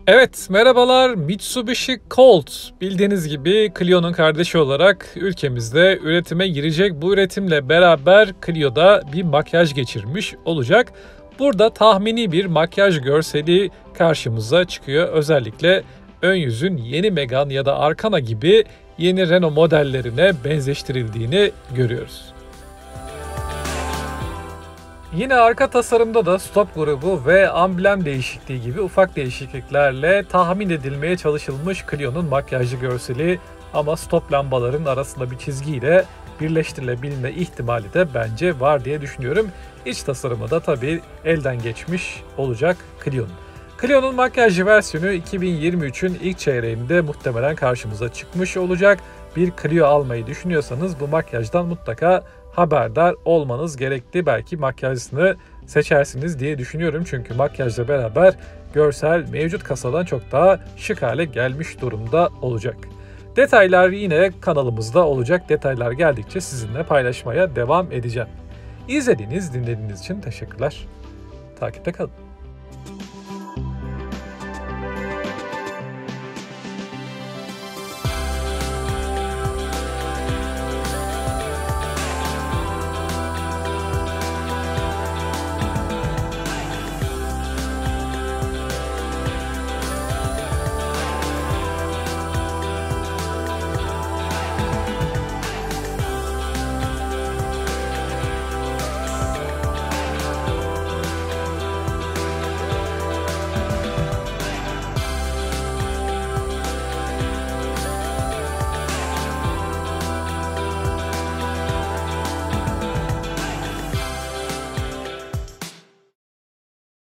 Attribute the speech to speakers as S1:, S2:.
S1: Evet, merhabalar. Mitsubishi Colt bildiğiniz gibi Clio'nun kardeşi olarak ülkemizde üretime girecek. Bu üretimle beraber Clio'da bir makyaj geçirmiş olacak. Burada tahmini bir makyaj görseli karşımıza çıkıyor. Özellikle ön yüzün yeni Megane ya da Arkana gibi yeni Renault modellerine benzeştirildiğini görüyoruz. Yine arka tasarımda da stop grubu ve amblem değişikliği gibi ufak değişikliklerle tahmin edilmeye çalışılmış Clio'nun makyajlı görseli, ama stop lambaların arasında bir çizgiyle birleştirilebilme ihtimali de bence var diye düşünüyorum. İç tasarımı da tabii elden geçmiş olacak Clio'nun. Clio'nun makyajlı versiyonu 2023'ün ilk çeyreğinde muhtemelen karşımıza çıkmış olacak. Bir Clio almayı düşünüyorsanız bu makyajdan mutlaka haberdar olmanız gerekli. Belki makyajını seçersiniz diye düşünüyorum. Çünkü makyajla beraber görsel mevcut kasadan çok daha şık hale gelmiş durumda olacak. Detaylar yine kanalımızda olacak. Detaylar geldikçe sizinle paylaşmaya devam edeceğim. İzlediğiniz, dinlediğiniz için teşekkürler. Takipte kalın.